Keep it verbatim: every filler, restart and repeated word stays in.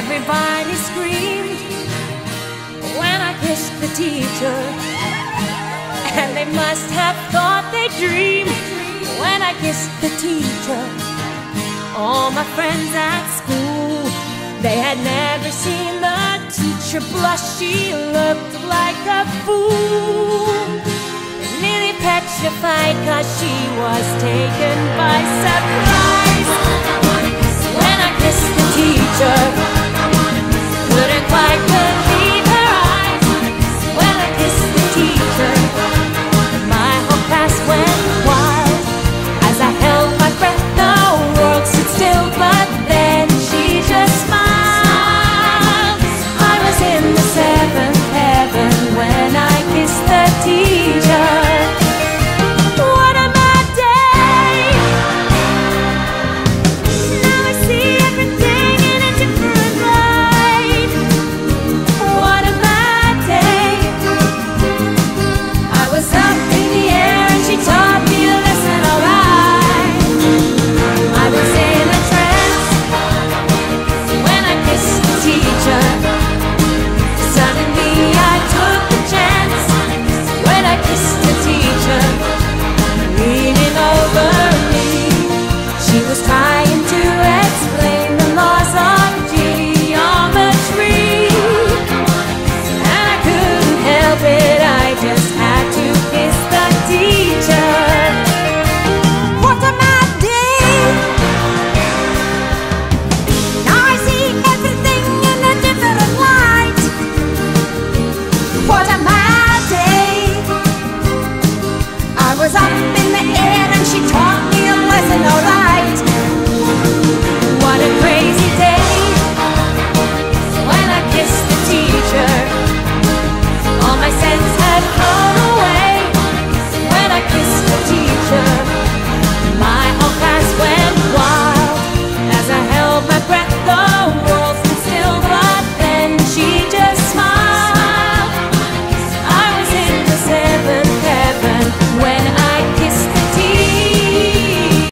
Everybody screamed when I kissed the teacher, and they must have thought they dreamed when I kissed the teacher. All my friends at school, they had never seen the teacher blush. She looked like a fool, nearly petrified, 'cause she was taken by surprise.